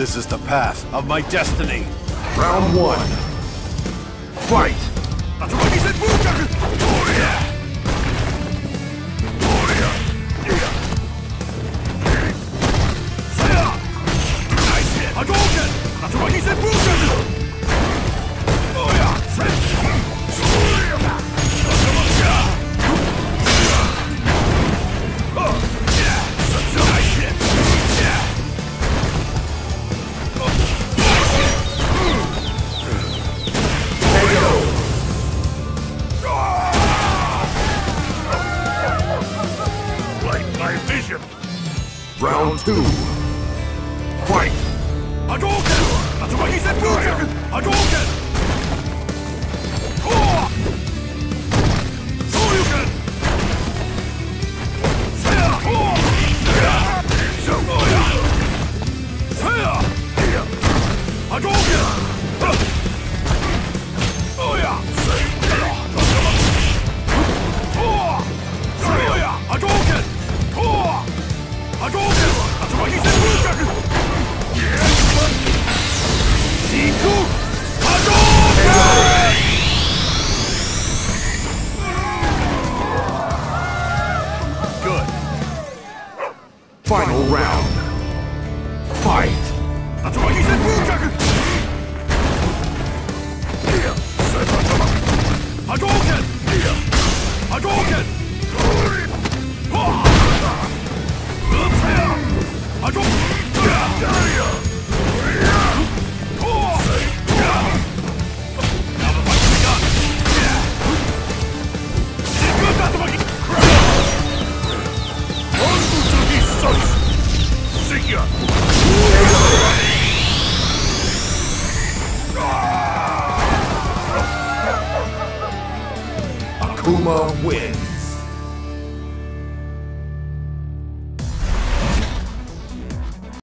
This is the path of my destiny. Round one. Fight! Round two. Fight! Hadouken! Tatsumaki Senpukyaku! Hadouken! Shoryuken! Seiya! Seiya! Hadouken! Hadouken! Hadouken! Tatsumaki Senpukyaku! Shiku! Hadouken! Good. Final round. Fight! Tatsumaki Senpukyaku! Hadouken! Hadouken! Akuma wins.